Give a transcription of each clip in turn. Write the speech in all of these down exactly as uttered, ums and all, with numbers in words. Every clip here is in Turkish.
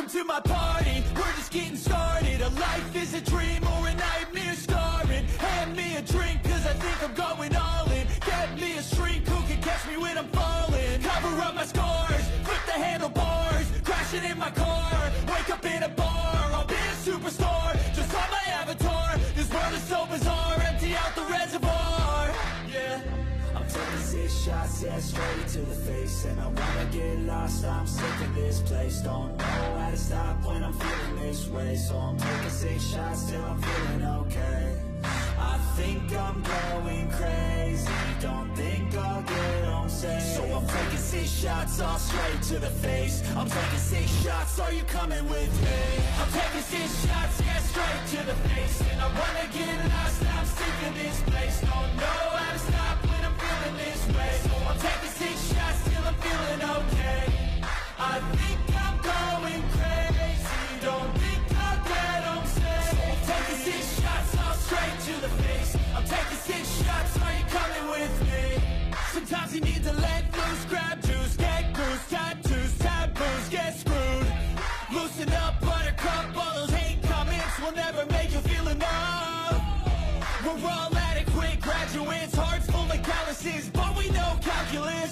Welcome to my party, we're just getting started. A life is a dream or a nightmare starring. Hand me a drink cause I think I'm going all in. Get me a shrink who can catch me when I'm falling. Cover up my scars, flip the handlebars. Crashing in my car, wake up in a bar. I'll be a superstar, just on my avatar. This world is so bizarre, empty out the reservoir. Yeah, I'm taking six shots, yeah, straight to the face. And I wanna get lost, I'm sick of this place. Don't know how to stop when I'm feeling this way. So I'm taking six shots till I'm feeling okay. I think I'm going crazy, don't think I'll get on safe. So I'm taking six shots all straight to the face. I'm taking six shots, are you coming with me? I'm taking six shots, yeah, straight to the face. And I wanna get lost, I'm sick of this place. Don't know how to stop when I'm feeling this way. So I'm taking six shots till I'm feeling okay. I think I'm going crazy, don't think I'll get on safe. So I'm taking six shots all straight to the face. I'm taking six shots, are you coming with me? Sometimes you need to let loose, grab juice, get goose, tattoos, taboos, get screwed. Loosen up, buttercup, all those hate comments will never make you feel enough. We're all adequate graduates, hearts full of calluses, but we know calculus.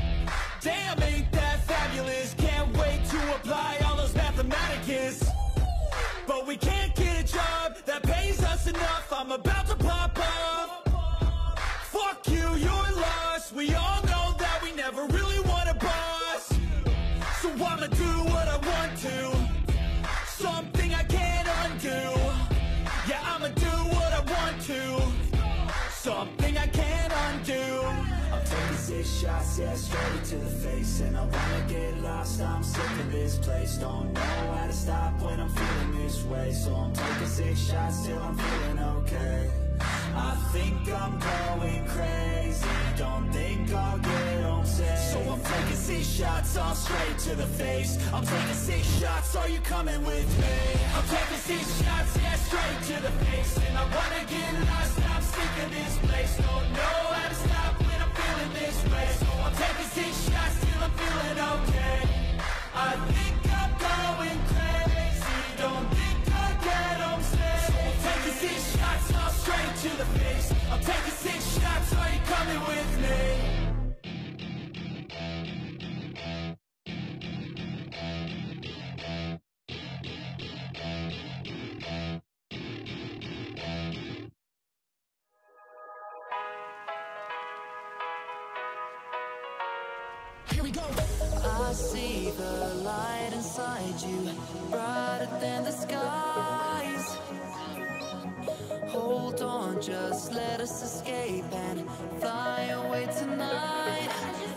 Damn, ain't that fabulous? Can't wait to apply all those mathematicus. But we can't get a job that pays us enough. I'm about to pop up. Fuck you, you're lost. We all know that we never really want a boss. So I'ma do what I want to, something I can't undo. Yeah, I'ma do what I want to, something I can't undo. I'm taking six shots, yeah, straight to the face. And I wanna get lost, I'm sick of this place. Don't know how to stop when I'm feeling this way. So I'm taking six shots till I'm feeling okay. I think I'm going crazy, don't think I'll get on safe. So I'm taking six shots all straight to the face. I'm taking six shots, are you coming with me? I'm taking six shots, yeah, straight to the face. And I wanna get lost, I'm sick of this place. Don't know how to stop when I'm feeling this way. So I'm taking six shots till I'm feeling okay. I think I'm going crazy, don't think I'll get on safe. So I'm taking six shots all straight to the face. I'm taking six shots, are you coming with me? Here we go. I see the light inside you, brighter than the skies. Hold on, just let us escape and fly away tonight.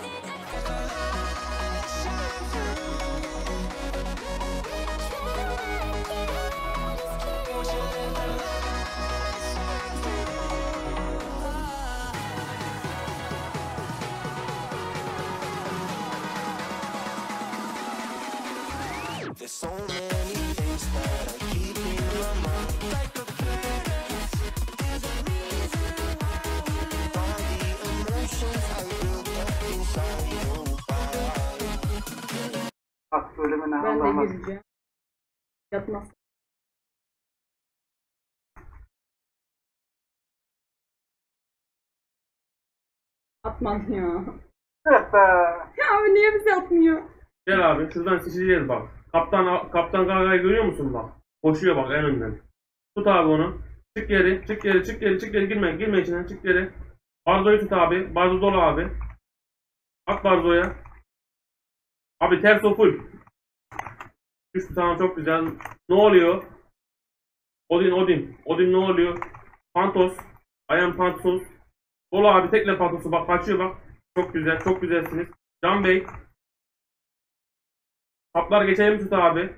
There's so many things that are keeping my mind like a furnace. There's a reason why all the emotions I built up inside your body. Bak söylemene Ben de Allah'ım. gireceğim. Yatmaz. Atmadı ya. Evet be. Ya abi niye bize atmıyor? Gel abi şuradan seçeceğiz bak. Kaptan Kaptan Karga'yı görüyor musun bak? Koşuyor bak en önden. Tut abi onu. Çık geri, çık geri, çık geri, çık geri, girme, girme içine, çık geri. Barzo'yu tut abi, Barzo dolu abi. At Barzo'ya. Abi ters o full. Düştü tamam çok güzel. Ne oluyor? Odin, Odin. Odin ne oluyor? Pantos. Ayan Pantos. Dolu abi tekle Pantos'u bak kaçıyor bak. Çok güzel, çok güzelsiniz. Can Bey. Saplar geçelim tut abi.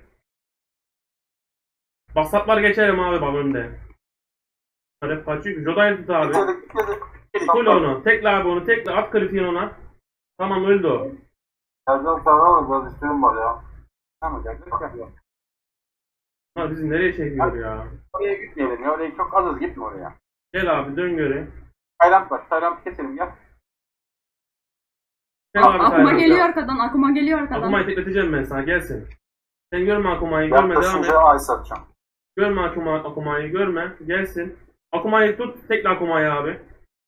Bak saplar geçelim abi bak önde. Hep kaçıyor ki. Joda'yı tut abi. Full onu. Tekle abi onu. Tekle. At kritiğini ona. Tamam öldü o. Ercan sana da biraz isteğim var ya. Tamam gel. Ha bizi nereye çekiyor ya? Oraya gitmeyelim ya. Oraya çok azız gitme oraya. Gel abi dön göre. Tayland var. Tayland'ı keselim gel. Gel abi Akuma Tayland'a. geliyor arkadan, akuma geliyor arkadan. Akumayı tekleteceğim ben sana gelsin. Sen görme Akuma'yı, görme, devam et. Yaklaşınca ay satacağım. Görme Akuma, Akuma'yı, görme. Gelsin. Akuma'yı tut, tekle Akuma'yı abi.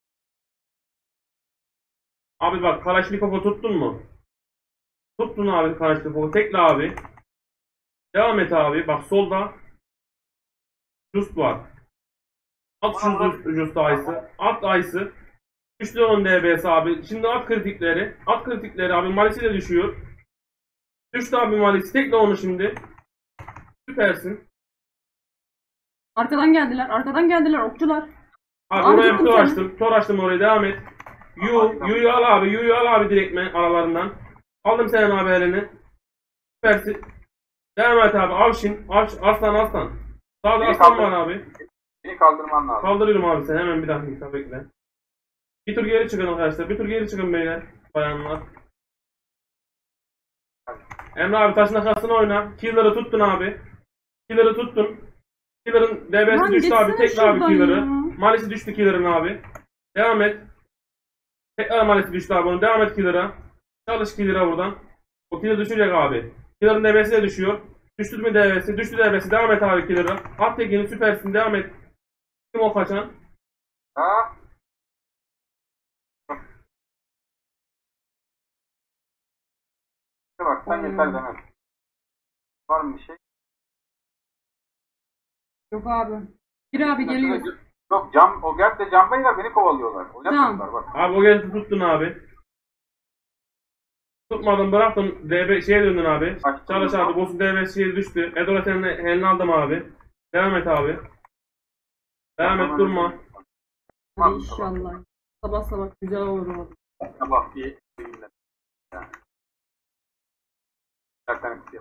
Abi bak, Kalaşnikov'u tuttun mu? Tuttun abi Kalaşnikov'u, tekle abi. Devam et abi, bak solda. Just var. At şu Just, Just Ice'ı. At Ice'ı. Düştü onun D B'si abi. Şimdi at kritikleri. At kritikleri abi. Malisi de düşüyor. Düştü abi Malisi. Tekle onu şimdi. Süpersin. Arkadan geldiler. Arkadan geldiler okçular. Abi Abi oraya tuttum tor seni. açtım. Tor açtım oraya. Devam et. Yu. Yu'yu al abi. Yu'yu al abi direktmen aralarından. Aldım senin abi elini. Süpersin. Devam et abi. Avşin. Avş, aslan aslan. Sağda Beni aslan kaldır. var abi. Beni kaldırman lazım. Kaldırıyorum abi sen. Hemen bir dakika bekle. Bir tur geri çıkın arkadaşlar. Bir tur geri çıkın beyler. Bayanlar. Emre abi taşın arkasına oyna. Killer'ı tuttun abi. Killer'ı tuttun. Killer'ın D B'si Lan düştü abi. geçsene Tekle abi şuradan Killer'ı. ya. Malisi düştü Killer'ın abi. Devam et. Tekrar Malisi düştü abi. Onu devam et Killer'a. Çalış Killer'a buradan. O Killer düşecek abi. Killer'ın D B'si de düşüyor. Düştü mü D B'si? Düştü D B'si. Devam et abi Killer'a. At tekini süpersin. Devam et. Kim o kaçan? Ha? İşte bak sen Hmm. yeter demem. Var mı bir şey? Yok abi. Bir abi geliyor. Yok cam, o gerçekten cambayla beni kovalıyorlar. Oynatmıyorlar bak. Abi o geldi tuttun abi. Tutmadın bıraktın D B şeye döndün abi. Açtım Çalış mı? abi. Boss'un D B'si şeye düştü. Edola senin elini aldım abi. Devam et abi. Devam et durma. Hadi inşallah. Sabah sabah güzel olur o. Sabah bir şeyimle. Yani. Gerçekten istiyor.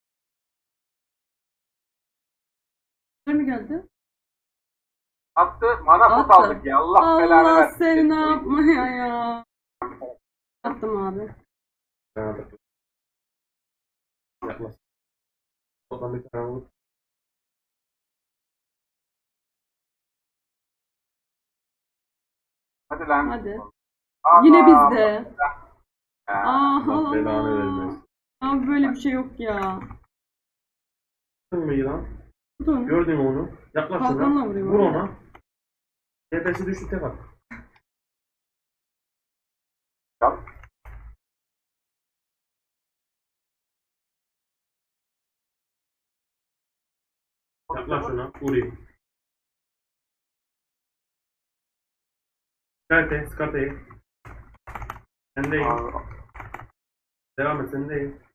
Ne mi geldi? Attı, mana pot Attı. aldık ya. Allah belanı Allah versin. seni ne yapmaya ya. Attım abi. Devam et. Yapmaz. Oradan bir tane vur. Hadi lan. Hadi. Ama- Yine bizde. Ya. Ah Allah belanı Allah. vermez. Abi böyle bir şey yok ya. Tuttun mu yılan? Tutun. Gördün mü onu? Yaklaş Kalkanla ona. vuruyor Vur bana. ona. D B'si düştü tek at. Yap. Yaklaş ona. Vurayım. Skate, skateyi. Sendeyim. Aa, Devam et sendeyim.